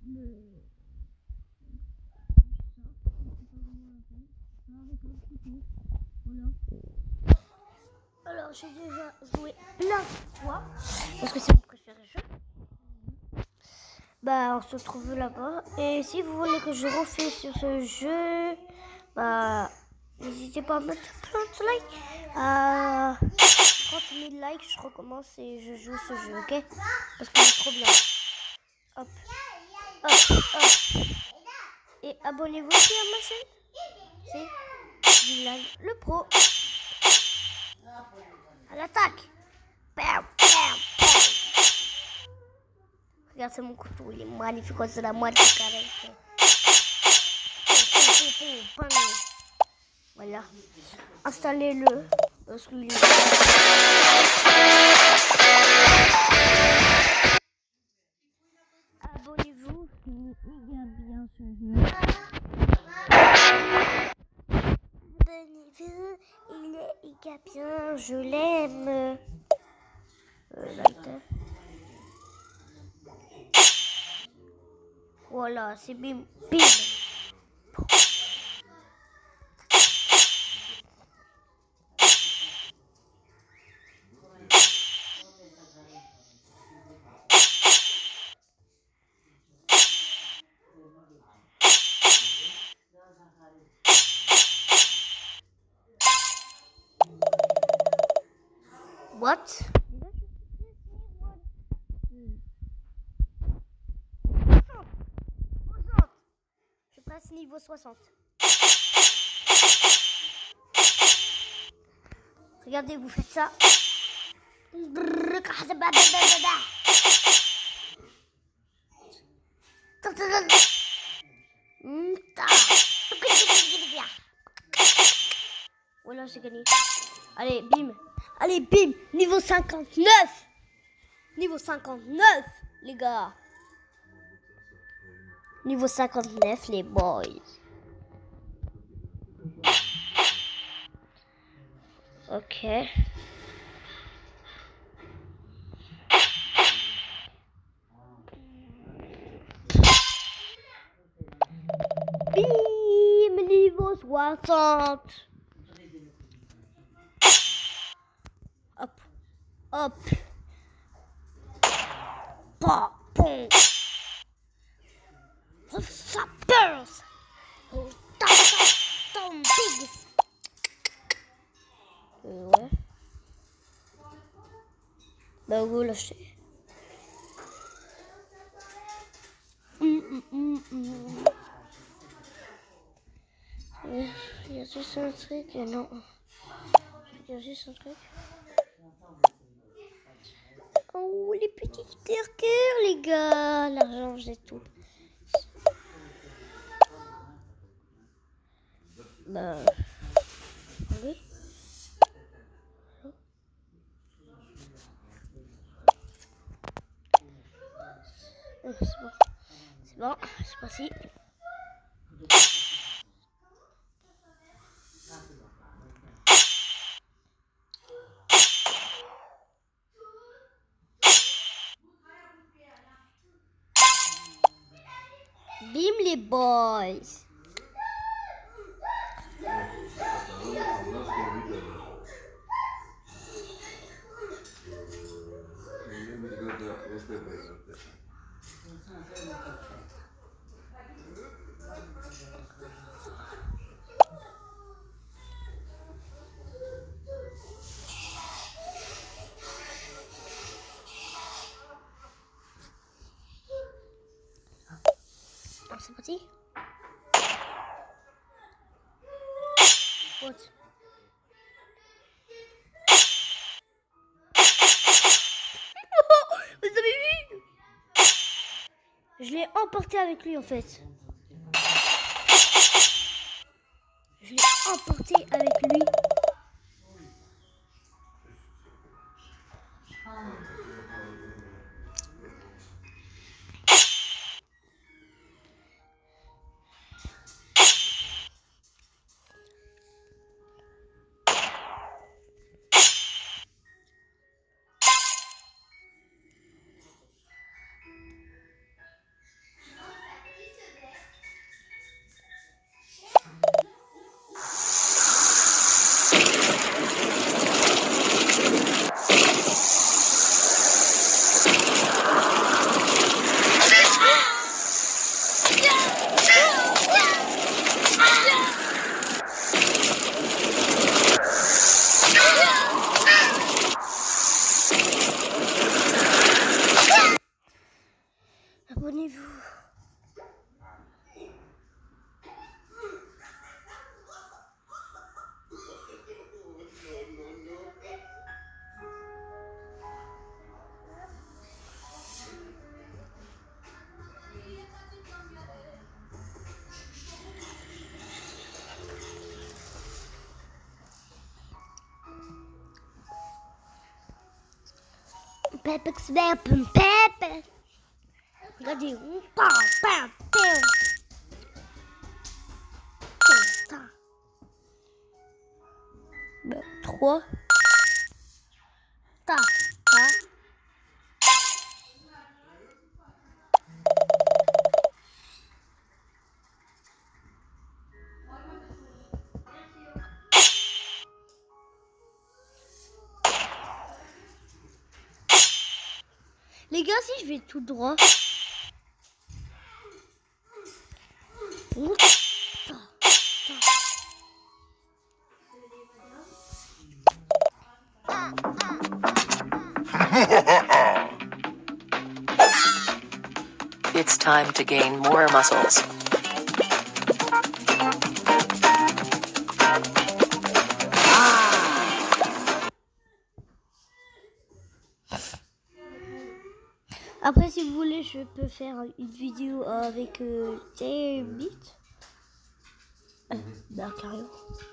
Alors j'ai déjà joué plein de fois parce que c'est mon préféré jeu. Bah on se retrouve là-bas et si vous voulez que je refais sur ce jeu, bah n'hésitez pas à mettre plein de likes. À 30 000 likes, je recommence et je joue ce jeu, ok? Parce que c'est trop bien. Hop, hop, hop. Et abonnez-vous aussi à ma chaîne. C'est Dylan le pro. À l'attaque. Regarde, c'est mon couteau, il est magnifique, c'est la moitié carrée. Voilà. Installez-le. Parce qu'il est... Abonnez-vous, il est bien ce jeu. Abonnez-vous, il est bien, je l'aime. Voilà, c'est bim, bim. What? Je passe niveau 60. Regardez, vous faites ça. Voilà, j'ai gagné. Allez, bim. Allez, bim. Niveau 59. Niveau 59, les gars. Niveau 59, les boys. Ok. Bim, niveau 60. Hop, hop. Pom, pom. Ça burst. Tom Pigs. Ouais. Bah, vous lâchez. Il y a juste un truc, non. Il y a juste un truc. Oh, les petits cœurs, les gars. L'argent, j'ai tout. Bah. Oui. C'est bon. C'est bon. C'est parti. Bim les boys. C'est parti. What? Vous avez vu? Je l'ai emporté avec lui en fait. Je l'ai emporté avec lui. Regardez. 3. Ta. Les gars, si je vais tout droit. It's time to gain more muscles. Après, si vous voulez, je peux faire une vidéo avec J-Beat. Bah, carrément.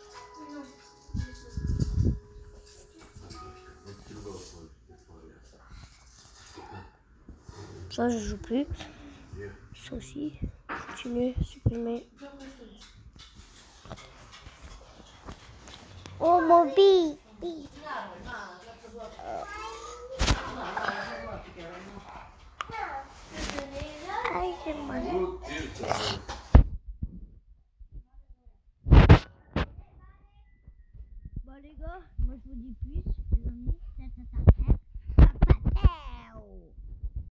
Ça, je joue plus. Ça aussi. Continuer, supprimer. Oh, mon bille. Aïe, j'ai mal. Bon, les gars, moi je vous dis plus, les amis.